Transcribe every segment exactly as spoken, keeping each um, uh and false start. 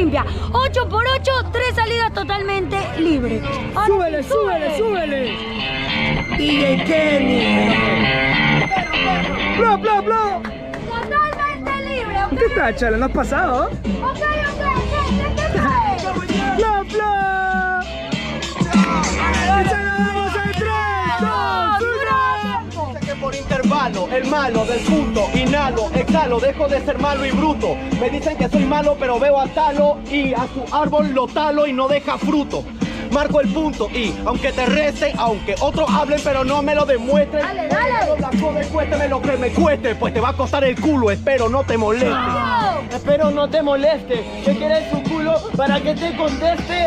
limpia. ocho por ocho, tres salidas totalmente libres. Ahora, súbele, súbele, súbele. D J Kenny. Bla, bla, bla. Totalmente libre, ¿ok? ¿Qué tal, Chala? ¿No has pasado? Ok, ok, ok, ¿qué fue? Bla, bla. Y se la damos en tres, dos, uno. Sé que por intervalo, el malo del punto, inhalo, exhalo, dejo de ser malo y bruto. Me dicen que soy malo, pero veo a talo y a su árbol lo talo y no deja fruto. Marco el punto y aunque te reste, aunque otros hablen pero no me lo demuestren, dale, dale. Cuénteme lo que me cueste, pues te va a costar el culo, espero no te moleste. Oh. Espero no te moleste, que quieres su culo para que te conteste.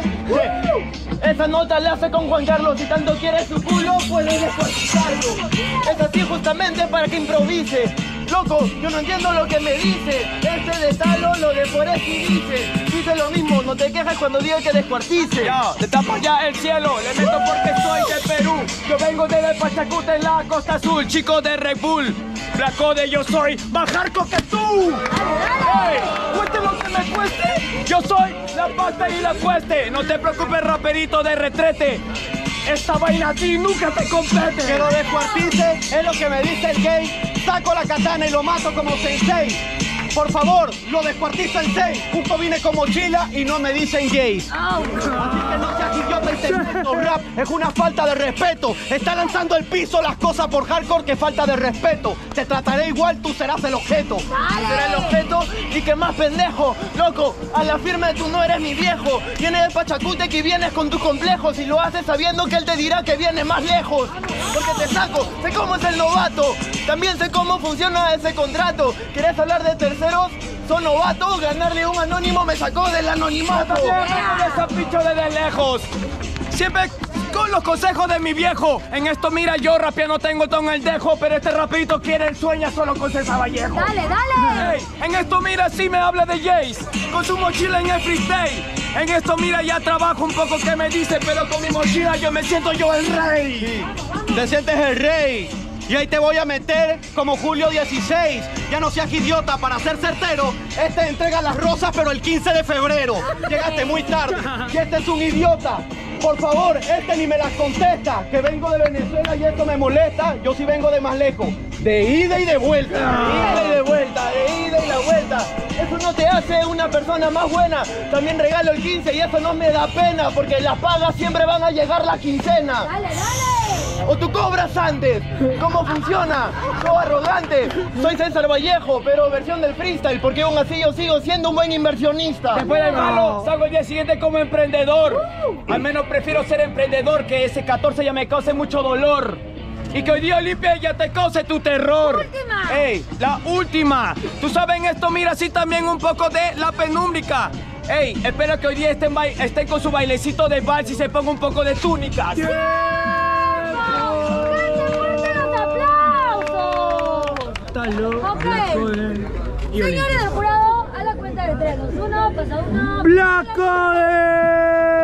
Uh. Esa nota la hace con Juan Carlos, si tanto quieres su culo, puedes descuartizarlo. Es así justamente para que improvise. Loco, yo no entiendo lo que me dice. Este de talo, lo de por y dice. Dice lo mismo, no te quejes cuando diga que descuartice. Ya, te tapo ya el cielo, le meto porque soy de Perú. Yo vengo desde Pachacuta en la Costa Azul, chico de Red Bull. Flaco de yo soy más hardcore que tú. Hey, cueste lo que me cueste. Yo soy la pasta y la cueste. No te preocupes, raperito de retrete. Esta vaina a ti nunca te compete. Que lo descuartice es lo que me dice el gay. Saco la katana y lo mato como sensei. Por favor, lo descuartizo en seis. Justo vine con mochila y no me dicen gays. Oh. Así que no seas idiota y te meto. Rap es una falta de respeto. Está lanzando el piso las cosas por hardcore, que falta de respeto. Te trataré igual, tú serás el objeto. Dale. Será el objeto y que más pendejo. Loco, a la firme tú no eres mi viejo. Vienes de Pachacute que vienes con tus complejos y lo haces sabiendo que él te dirá que viene más lejos. Porque te saco, sé cómo es el novato. También sé cómo funciona ese contrato. ¿Querés hablar de terceros? Son novatos, ganarle un anónimo me sacó del anonimato. Esa picho desde lejos. Siempre con los consejos de mi viejo. En esto mira yo rapeando tengo todo en el dejo, pero este rapidito quiere el sueña solo con César Vallejo. Dale, dale. Hey, en esto mira sí me habla de Jace, con su mochila en el freestyle. En esto mira ya trabajo un poco que me dice, pero con mi mochila yo me siento yo el rey. Sí. Te sientes el rey. Y ahí te voy a meter como Julio dieciséis. Ya no seas idiota, para ser certero. Este entrega las rosas pero el quince de febrero. Llegaste muy tarde y este es un idiota. Por favor, este ni me las contesta. Que vengo de Venezuela y esto me molesta. Yo sí vengo de más lejos. De ida y de vuelta. De ida y de vuelta. De ida y la vuelta. Eso no te hace una persona más buena. También regalo el quince y eso no me da pena. Porque las pagas siempre van a llegar la quincena. Dale, dale. ¿O tú cobras antes? ¿Cómo funciona? Soy arrogante. Soy César Vallejo, pero versión del freestyle, porque aún así yo sigo siendo un buen inversionista. Después del malo, salgo el día siguiente como emprendedor. Al menos prefiero ser emprendedor, que ese catorce ya me cause mucho dolor. Y que hoy día limpia ya te cause tu terror. Última. Ey, la última. Tú sabes en esto, mira, sí también un poco de la penúmbrica. Ey, espero que hoy día estén, estén con su bailecito de vals y se ponga un poco de túnicas. Ok, señores del jurado, a la cuenta de tres, dos, uno, pasa uno. ¡Black Code!